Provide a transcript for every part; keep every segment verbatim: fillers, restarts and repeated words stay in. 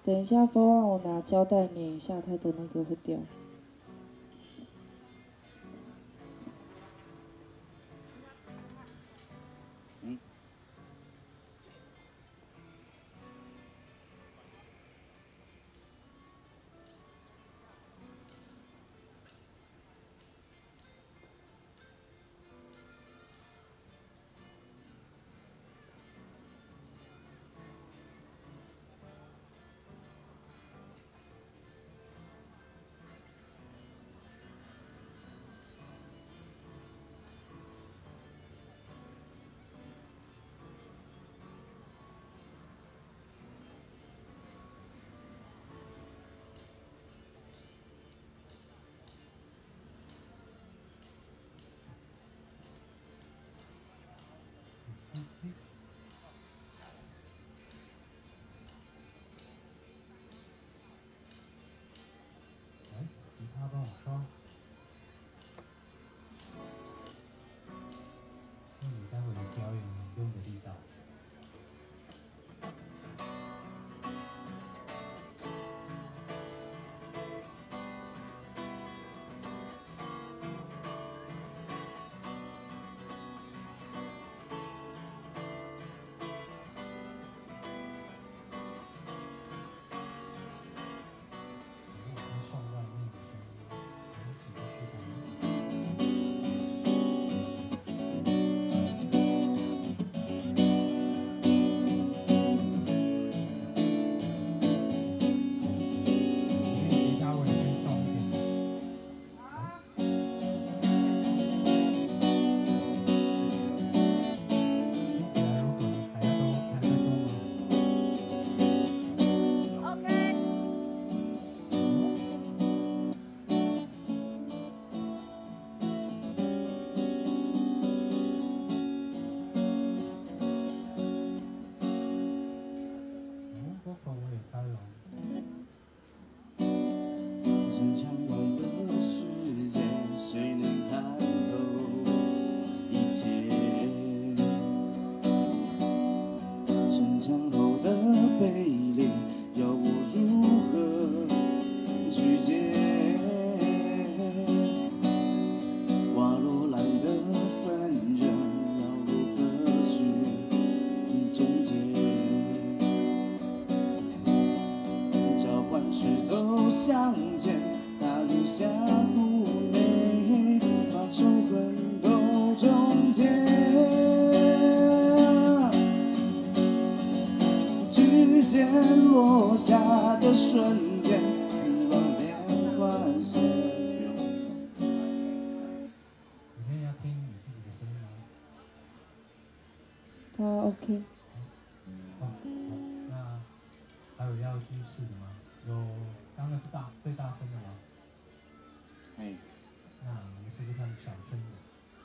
等一下，风让我拿胶带粘一下，它的那个会掉。 嗯。 他帮我刷，那你待会的表演用的力道。 落下的瞬间，死亡连环线。 你现在要听你自己的声音吗？ 他 OK。 哦，好，那还有要继续试的吗？有，刚刚是大最大声的吗？ 哎。 那我们试试看小声的。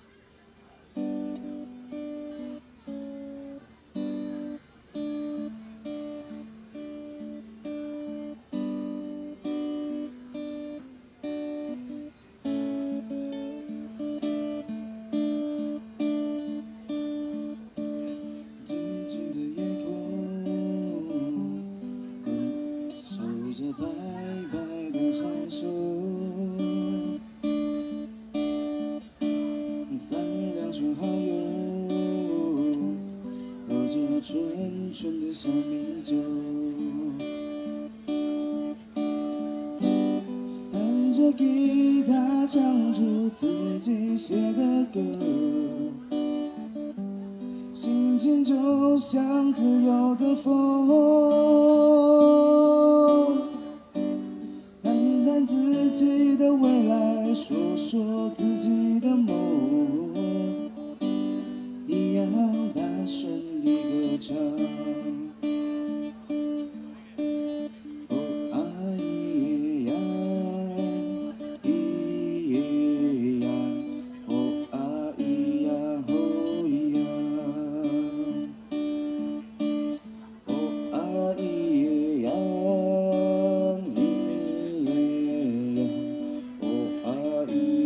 白白的长袖，三两纯好友，喝着纯纯的小米酒，弹着吉他唱出自己写的歌，心情就像自由的风。自己的未来，说说自己的梦，一样大声地歌唱。哦啊咿呀，咿呀，哦啊咿呀，哦咿呀，哦啊咿呀。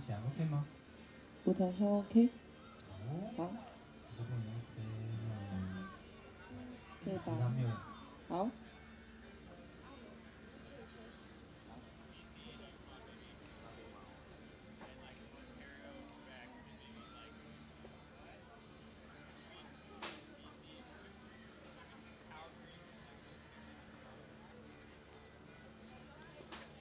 起来 OK 吗？ 舞台上 OK， 好， 好， 这边 OK，那我们可以平常吧？ 没有